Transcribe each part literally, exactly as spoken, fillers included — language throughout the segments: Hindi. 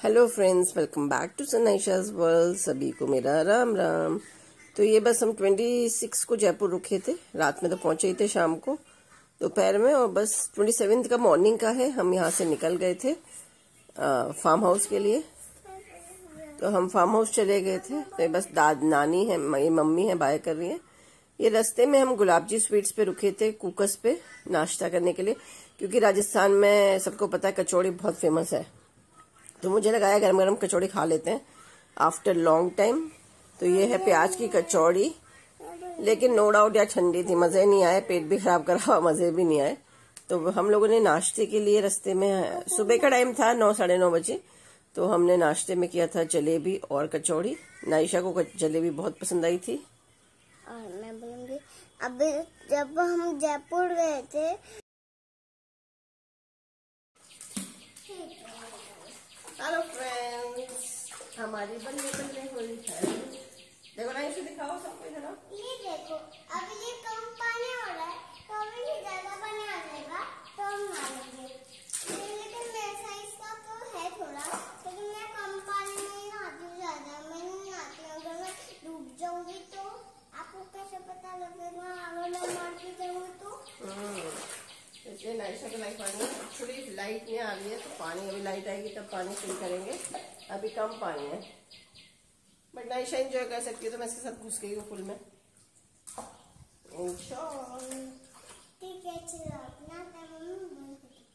Hello friends, welcome back to Sanaisha's world. सभी को मेरा राम राम। तो ये बस हम छब्बीस को जयपुर रुके थे, रात में तो पहुंचे ही थे शाम को दोपहर में, और बस सत्ताईस का मॉर्निंग का है। हम यहाँ से निकल गए थे फार्म हाउस के लिए। तो हम फार्म हाउस चले गए थे। तो ये बस दाद नानी है, मेरी मम्मी है, बाय कर रही है। ये रास्ते में हम गुलाब जी स्वीट्स पे रुके थे, कुकस पे नाश्ता करने के लिए, क्योंकि राजस्थान में सबको पता है कचौड़ी बहुत फेमस है। तो मुझे लगाया गरम गरम कचौड़ी खा लेते हैं आफ्टर लॉन्ग टाइम। तो ये है प्याज की कचौड़ी, लेकिन नो डाउट यार ठंडी थी, मजे नहीं आए, पेट भी खराब करा, मजे भी नहीं आए। तो हम लोगों ने नाश्ते के लिए रास्ते में, सुबह का टाइम था, नौ साढ़े नौ बजे, तो हमने नाश्ते में किया था जलेबी और कचौड़ी। नाइशा को जलेबी बहुत पसंद आई थी। और मैं बोलूंगी, अब जब हम जयपुर गए थे, हेलो फ्रेंड्स, हमारी बल्ले बल्ले हुई है। देखो ना, इसे दिखाओ सबको इधर। ये देखो, अब ये कम पानी हो रहा है, तो अभी ये ज्यादा पानी आ जाएगा तो हम नहाएंगे। लेकिन मेरे साइज का तो है थोड़ा, लेकिन मैं कम पानी में ही नहाती हूँ, ज्यादा मैं नहीं नहाती हूँ। अगर मैं डूब जाऊंगी तो आपको कैसे पता लगेगा? अगर मैं मर भी जाऊंगी तो इसलिए नाइशा को लाइट पानी थोड़ी लाइट में आ रही है, तो पानी अभी लाइट आएगी तब पानी फिल करेंगे। अभी कम पानी है, बट नाइशा एंजॉय कर सकती है, तो मैं इसके साथ घुस गई हूँ फुल में। ठीक है, चलो अपना टाइम।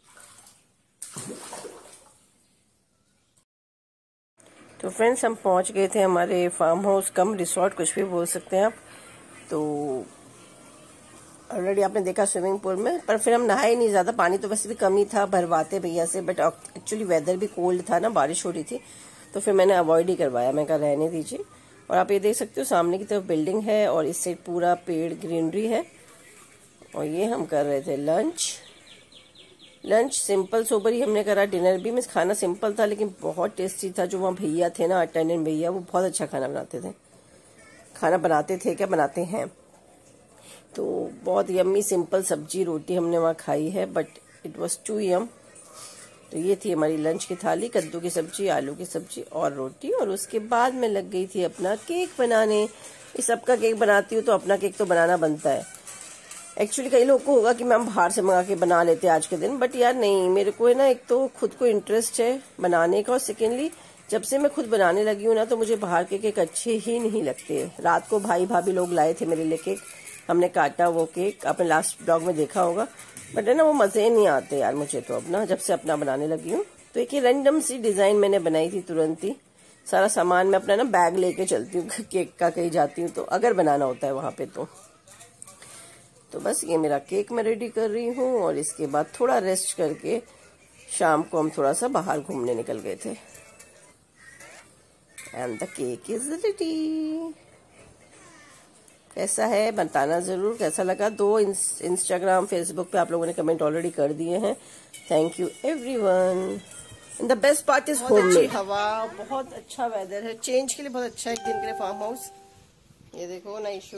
तो फ्रेंड्स, हम पहुंच गए थे हमारे फार्म हाउस कम रिसोर्ट, कुछ भी बोल सकते हैं आप। तो ऑलरेडी आपने देखा स्विमिंग पूल में, पर फिर हम नहाए नहीं ज्यादा, पानी तो वैसे भी कम ही था, भरवाते भैया से, बट एक्चुअली वेदर भी कोल्ड था ना, बारिश हो रही थी, तो फिर मैंने अवॉइड ही करवाया। मैं कहा रहने दीजिए। और आप ये देख सकते हो सामने की तरफ बिल्डिंग है, और इस साइड पूरा पेड़ ग्रीनरी है। और ये हम कर रहे थे लंच। लंच सिंपल सोबर ही हमने करा, डिनर भी। मीन्स खाना सिंपल था लेकिन बहुत टेस्टी था। जो वहाँ भैया थे ना, अटेंडेंट भैया, वो बहुत अच्छा खाना बनाते थे। खाना बनाते थे क्या, बनाते हैं। तो बहुत यम्मी सिंपल सब्जी रोटी हमने वहाँ खाई है, but it was too yum. तो ये थी हमारी लंच की थाली, कद्दू की सब्जी, आलू की सब्जी और रोटी। और उसके बाद मैं लग गई थी अपना केक बनाने। इस सबका केक बनाती हूँ तो अपना केक तो बनाना बनता है। एक्चुअली कई लोगों को होगा कि मैं बाहर से मंगा के बना लेते आज के दिन, बट यार नहीं, मेरे को है ना, एक तो खुद को इंटरेस्ट है बनाने का, और सेकेंडली जब से मैं खुद बनाने लगी हूँ ना, तो मुझे बाहर के केक अच्छे ही नहीं लगते। रात को भाई भाभी लोग लाए थे मेरे लिए केक, हमने काटा वो केक, आपने लास्ट ब्लॉग में देखा होगा, बट है ना, वो मजे नहीं आते यार मुझे तो अपना, जब से अपना बनाने लगी हूँ। तो एक रैंडम सी डिजाइन मैंने बनाई थी तुरंत ही। सारा सामान मैं अपना ना बैग लेके चलती हूँ केक का, कहीं जाती हूँ तो, अगर बनाना होता है वहां पे तो। तो बस ये मेरा केक मैं रेडी कर रही हूँ, और इसके बाद थोड़ा रेस्ट करके शाम को हम थोड़ा सा बाहर घूमने निकल गए थे। And the cake is ready. कैसा है बताना जरूर, कैसा लगा। दो इंस्टाग्राम फेसबुक पे आप लोगों ने कमेंट ऑलरेडी कर दिए हैं, thank you everyone. And the best part is homemade. हवा, बहुत अच्छा वेदर है, चेंज के लिए बहुत अच्छा है एक दिन के लिए फार्म हाउस। ये देखो नाइशू,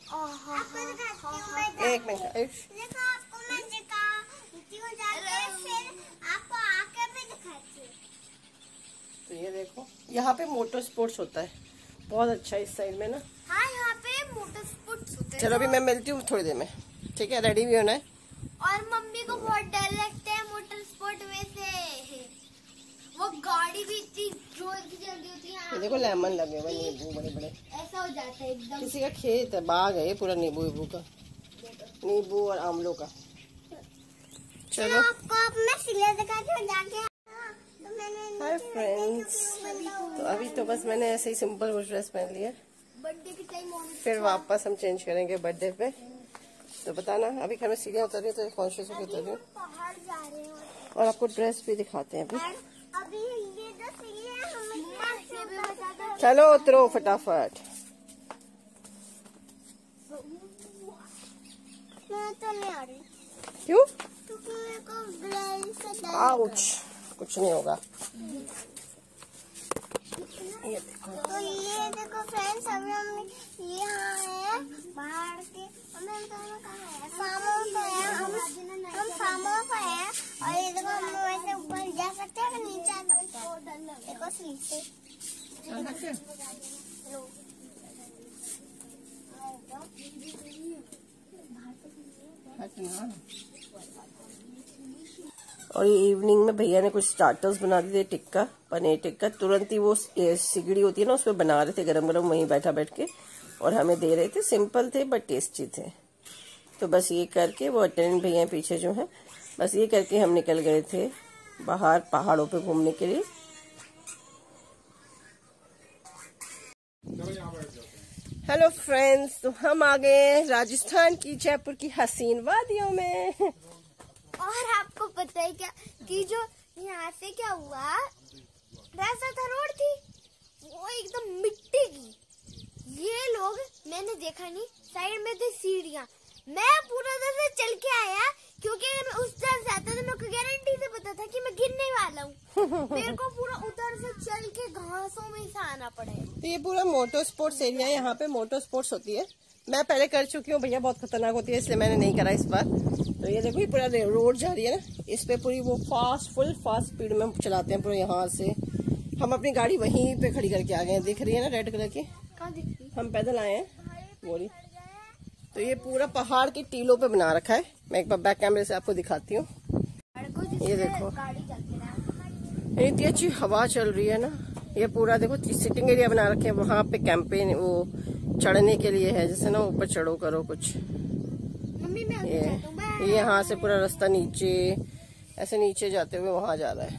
एक मिनट, आपको मैं दिखाती हूँ जाके, फिर आपको आके भी दिखाती हूँ। तो ये देखो, यहाँ पे मोटर स्पोर्ट्स होता है, बहुत अच्छा इस साइड में ना। हाँ, यहाँ पे मोटर स्पोर्ट्स होते हैं। चलो अभी मैं मिलती हूँ थोड़ी देर में, ठीक है? रेडी भी होना है। और मम्मी को बहुत डर लगता है मोटर स्पोर्ट में से, वो गाड़ी भी इतनी जोर की चलती होती है। ये देखो लेमन लगे हुए, नींबू बड़े बड़े, ऐसा हो जाता है एकदम। किसी का खेत है, बाग है ये पूरा, नींबू नींबू का, नींबू और आमलों का। चलो आपको अब मैं सिले दिखाती हूँ जाके। हाय फ्रेंड्स, तो अभी तो बस मैंने ऐसे ही सिंपल वो ड्रेस पहन लिया, बर्थडे के टाइम, फिर वापस हम चेंज करेंगे बर्थडे पे। तो बताना, अभी घर में सीढ़ियाँ उतर रही है तो कॉन्शियस होकर उतर रही हूँ, बाहर जा रहे हैं। और आपको ड्रेस भी दिखाते हैं अभी। अभी ये जो सीढ़ी है, हमें चलो उतरो फटाफट। मैं तो नहीं आ रही। क्यों? क्योंकि मेरे को ब्लेड से डर। आउच, कुछ नहीं होगा। ये देखो, तो ये देखो फ्रेंड्स, अभी हम यहाँ है बाहर के, हमें कहाँ है, फार्म हाउस है, हम हम फार्म हाउस है, और ये देखो हम लोग ऐसे ऊपर जा सकते हैं और नीचे आ सकते हैं। देखो नीचे और ये इवनिंग में भैया ने कुछ स्टार्टर्स बना दिए, टिक्का, पनीर टिक्का। तुरंत ही वो सिगड़ी होती है ना, उस पर बना रहे थे गरम गरम वहीं बैठा बैठ के, और हमें दे रहे थे। सिंपल थे बट टेस्टी थे। तो बस ये करके वो अटेंडेंट भैया पीछे जो है, बस ये करके हम निकल गए थे बाहर पहाड़ों पे घूमने के लिए। हेलो फ्रेंड्स, तो हम आ गए राजस्थान की जयपुर की हसीन वादियों में। और आपको पता है क्या कि जो यहाँ से क्या हुआ, रास्ता था, रोड थी, वो एकदम मिट्टी की। ये लोग, मैंने देखा नहीं, साइड में थी सीढ़ियाँ। मैं पूरा तरह से चल के आया क्योंकि मैं उस तरफ से आता था, मेरे को गारंटी से पता था कि मैं गिरने वाला हूँ। मेरे को पूरा उधर से चल के घासों में से आना पड़ेगा। तो ये पूरा मोटो स्पोर्ट्स एरिया है, यहाँ पे मोटो स्पोर्ट्स होती है। मैं पहले कर चुकी हूँ भैया, बहुत खतरनाक होती है, इसलिए मैंने नहीं करा इस बार। तो ये देखो, ये पूरा रोड जा रही है ना, इस पे पूरी वो फास्ट फुल फास्ट स्पीड में चलाते हैं पूरा। यहाँ से हम अपनी गाड़ी वहीं पे खड़ी करके आ गए हैं, दिख रही है ना रेड कलर की। कहाँ दिख रही? हम पैदल आए हैं बोली। तो ये पूरा पहाड़ की टीलों पे बना रखा है। मैं एक बार बैक कैमरे से आपको दिखाती हूँ। ये देखो, इतनी अच्छी हवा चल रही है ना। ये पूरा देखो सिटिंग एरिया बना रखे हैं, वहाँ पे कैंपेन वो चढ़ने के लिए है, जैसे ना ऊपर चढ़ो करो कुछ। मम्मी मैं ये ये यहाँ से पूरा रास्ता नीचे, ऐसे नीचे जाते हुए वहां जा रहा है।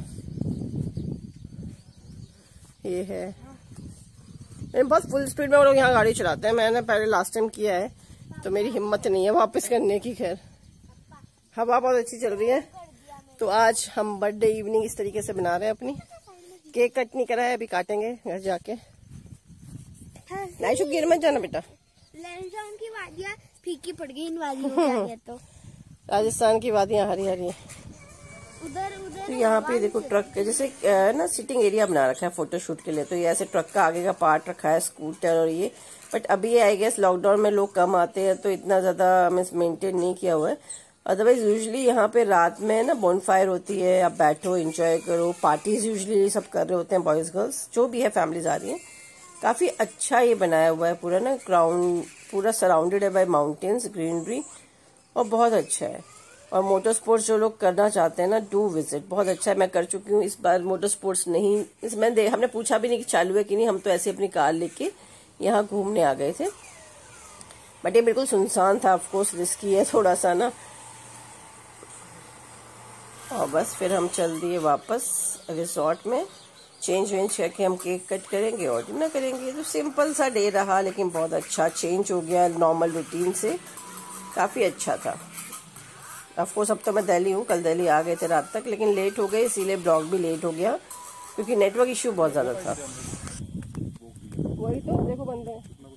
ये है, बहुत फुल स्पीड में वो लोग यहाँ गाड़ी चलाते हैं। मैंने पहले लास्ट टाइम किया है, तो मेरी हिम्मत नहीं है वापस करने की। खैर, हवा बहुत अच्छी चल रही है। तो आज हम बर्थडे इवनिंग इस तरीके से बना रहे हैं अपनी। केक कट नहीं करा है, अभी काटेंगे घर जाके। नहीं शुभ, गिर मत जाना बेटा। लैंडस्लाइड की वादियाँ फीकी पड़ गई, इन वादियों में। तो राजस्थान की वादियाँ हरी हरी। उधर उधर तो यहाँ पे देखो ट्रक के जैसे ना सिटिंग एरिया बना रखा है फोटोशूट के लिए। तो ये ऐसे ट्रक का आगे का पार्ट रखा है, स्कूटर और ये। बट अभी ये आई गेस लॉकडाउन में लोग कम आते हैं, तो इतना ज्यादा मीन्स मेंटेन नहीं किया हुआ है। अदरवाइज यूजुअली यहाँ पे रात में ना बोनफायर होती है, आप बैठो एंजॉय करो। पार्टीज यूजुअली सब कर रहे होते हैं, बॉयज गर्ल्स जो भी है, फैमिलीज आ रही है। काफी अच्छा ये बनाया हुआ है पूरा ना, ग्राउंड पूरा सराउंडेड है बाय माउंटेन्स, ग्रीनरी, और बहुत अच्छा है। और मोटर स्पोर्ट्स जो लोग करना चाहते हैं ना, डू विजिट, बहुत अच्छा है। मैं कर चुकी हूँ इस बार मोटर स्पोर्ट्स। नहीं इस मैं दे, हमने पूछा भी नहीं कि चालू है कि नहीं, हम तो ऐसे अपनी कार लेके यहाँ घूमने आ गए थे। बट ये बिल्कुल सुनसान था, ऑफकोर्स रिस्की है थोड़ा सा ना। और बस फिर हम चल दिए वापस रिसोर्ट में, चेंज वेंज करके हम केक कट करेंगे और डिनर करेंगे। तो सिंपल सा डे रहा, लेकिन बहुत अच्छा चेंज हो गया नॉर्मल रूटीन से, काफी अच्छा था। ऑफकोर्स अब तो मैं दिल्ली हूँ, कल दिल्ली आ गए थे रात तक, लेकिन लेट हो गए, इसीलिए ब्लॉग भी लेट हो गया क्योंकि नेटवर्क इश्यू बहुत ज्यादा था। वही तो देखो बंदे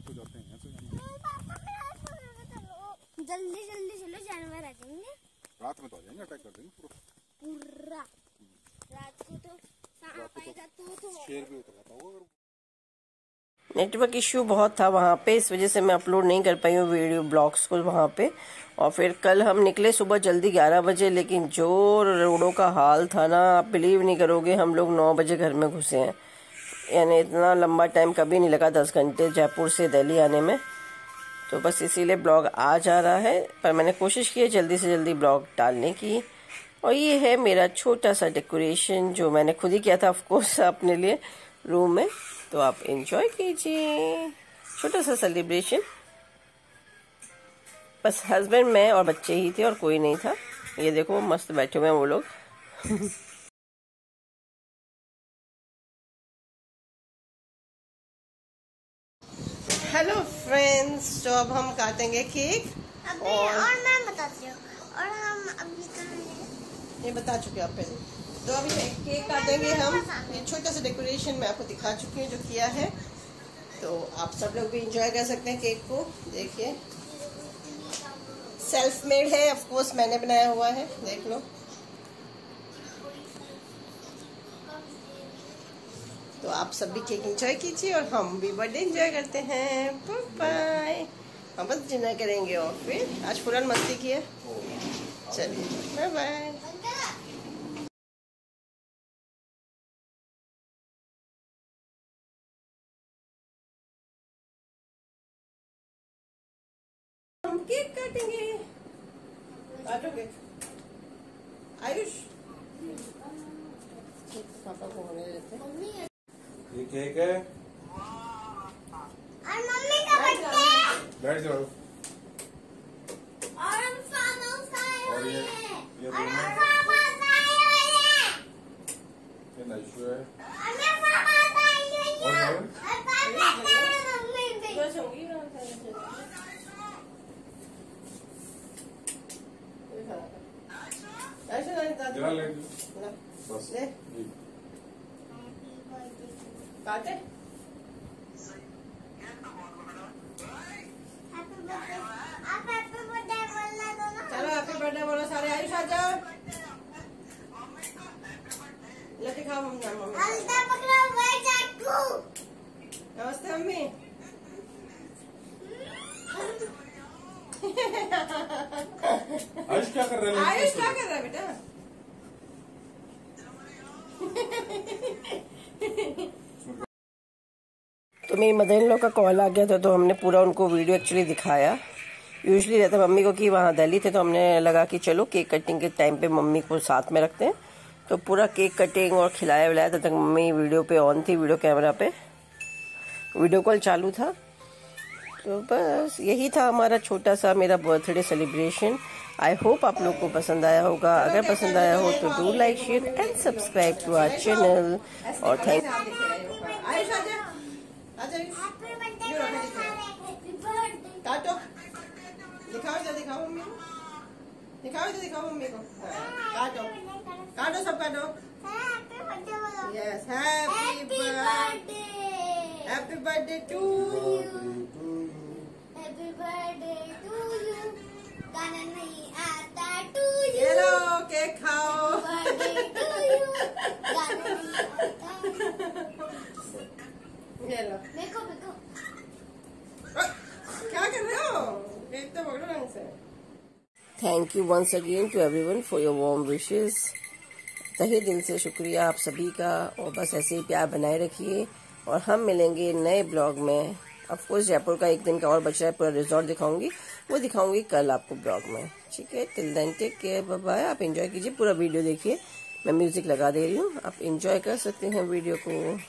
जल्दी जल्दी चलो, जानवर आ जाएंगे। रात में तो आ जाएंगे, अटैक कर देंगे पूरा पूरा रात को। तो सांप आएगा तो तो शेर भी उतर जाता होगा। नेटवर्क इश्यू बहुत था वहाँ पे, इस वजह से मैं अपलोड नहीं कर पाई हूँ वीडियो ब्लॉग्स को वहाँ पे। और फिर कल हम निकले सुबह जल्दी ग्यारह बजे, लेकिन जो रोडों का हाल था ना, आप बिलीव नहीं करोगे, हम लोग नौ बजे घर में घुसे हैं। यानी इतना लंबा टाइम कभी नहीं लगा, दस घंटे जयपुर से दिल्ली आने में। तो बस इसीलिए ब्लॉग आ जा रहा है, पर मैंने कोशिश की है जल्दी से जल्दी ब्लॉग डालने की। और ये है मेरा छोटा सा डेकोरेशन जो मैंने खुद ही किया था ऑफकोर्स अपने लिए रूम में। तो आप एंजॉय कीजिए, छोटा सा सेलिब्रेशन। बस हस्बैंड, मैं और बच्चे ही थे और कोई नहीं था। ये देखो मस्त बैठे हुए हैं वो लोग। हेलो फ्रेंड्स, तो अब हम काटेंगे केक। अभी और, और मैं बताती हूँ, और हम अभी तो ये बता चुके आप पहले। तो अभी केक काटेंगे हम। ये छोटा सा डेकोरेशन मैं आपको दिखा चुकी हूँ जो किया है, तो आप सब लोग भी एंजॉय कर सकते हैं केक को। देखिए सेल्फ मेड है, ऑफ कोर्स मैंने बनाया हुआ है, देख लो। तो आप सब भी केक एंजॉय कीजिए और हम भी बर्थडे एंजॉय करते हैं। Bye bye. हम बस डिनर करेंगे और फिर आज फुरन मस्ती की है। चलिए बाय बाय। केक काटेंगे। काटो केक। आयुष पापा को होने देते। ये केक है। और मम्मी का बर्थडे। बैठ जाओ। और हम फार्म हाउस आए और हुए ये हैं। ये और दोनों हम फार्म हाउस आए हुए हैं। ये नैशु है। और मैं फार्म हाउस आई हुई और हूँ। ये? और पापा है मम्मी भी। बस होंगी ना। ऐसे नहीं दादी। जरा ले लो। ला, बस ले ये। काटे। Happy birthday. आप हैप्पी बर्थडे बोलना दो ना। चलो हैप्पी बर्थडे बोलो सारे। आयुष आ जाओ। ले दिखाओ मम्मी मम्मी। अलता पकड़ो मैं चाकू। नमस्ते मम्मी। आयुष क्या कर रहा है? आयुष क्या कर रहा है बेटा? तो मेरी मदर इन लॉ का कॉल आ गया था तो हमने पूरा उनको वीडियो एक्चुअली दिखाया। यूजुअली रहता मम्मी को कि वहाँ दिल्ली थे तो हमने लगा कि चलो केक कटिंग के टाइम पे मम्मी को साथ में रखते हैं। तो पूरा केक कटिंग और खिलाया विलाया तब तक मम्मी वीडियो पे ऑन थी, वीडियो कैमरा पे वीडियो कॉल चालू था। तो बस यही था हमारा छोटा सा मेरा बर्थडे सेलिब्रेशन। आई होप आप लोग को पसंद आया होगा। अगर पसंद आया हो तो do like share and subscribe to our channel और thank happy birthday happy birthday. काटो दिखाओ इधर दिखाओ मम्मी को। दिखाओ इधर दिखाओ मम्मी को। काटो काटो सब काटो। हैप्पी बर्थडे बोलो। Yes happy happy birthday. Happy birthday to you. Happy birthday to you. गाना नहीं आता टू यू। ये लो केक खाओ। Birthday to you. गाना नहीं आता। ये लो। देखो देखो। क्या कर रहे हो? केक तो पकड़ो ढंग से। Thank you once again to everyone for your warm wishes. तहे दिल से शुक्रिया आप सभी का और बस ऐसे ही प्यार बनाए रखिए और हम मिलेंगे नए ब्लॉग में। ऑफ कोर्स जयपुर का एक दिन का और बच रहा है, पूरा रिजॉर्ट दिखाऊंगी, वो दिखाऊंगी कल आपको ब्लॉग में। ठीक है, till then take care, bye bye. आप एंजॉय कीजिए, पूरा वीडियो देखिए। मैं म्यूजिक लगा दे रही हूँ, आप एंजॉय कर सकते हैं वीडियो को।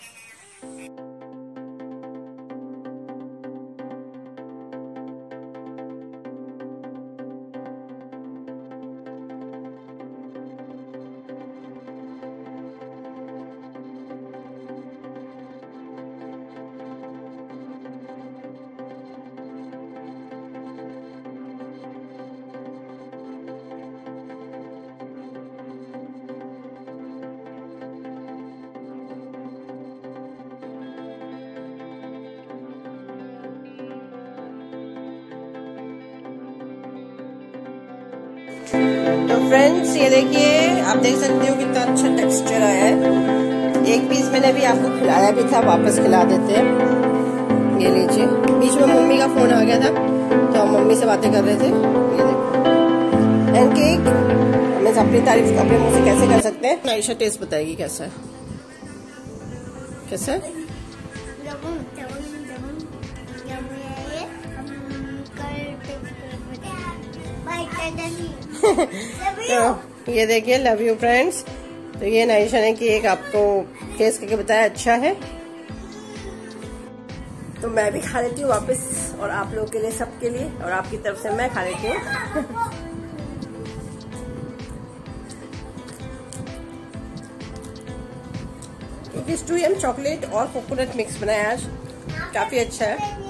तो फ्रेंड्स ये देखिए, आप देख सकते हो कितना अच्छा टेक्सचर आया है। एक पीस मैंने भी आपको खिलाया भी था, वापस खिला देते हैं। ये लीजिए, बीच में मम्मी का फोन आ गया था तो हम मम्मी से बातें कर रहे थे। ये देखो एंड केक, हमें अपनी तारीफ अपने मुंह से कैसे कर सकते हैं। आयशा टेस्ट बताएगी कैसा है। कैसा है? तो ये देखिए, लव यू फ्रेंड्स। तो ये नाइशा ने केक आपको टेस्ट करके बताया अच्छा है, तो मैं भी खा लेती हूँ वापस और आप लोगों के लिए, सबके लिए और आपकी तरफ से मैं खा लेती हूँ। टू एम चॉकलेट और कोकोनट मिक्स बनाया आज, काफी अच्छा है।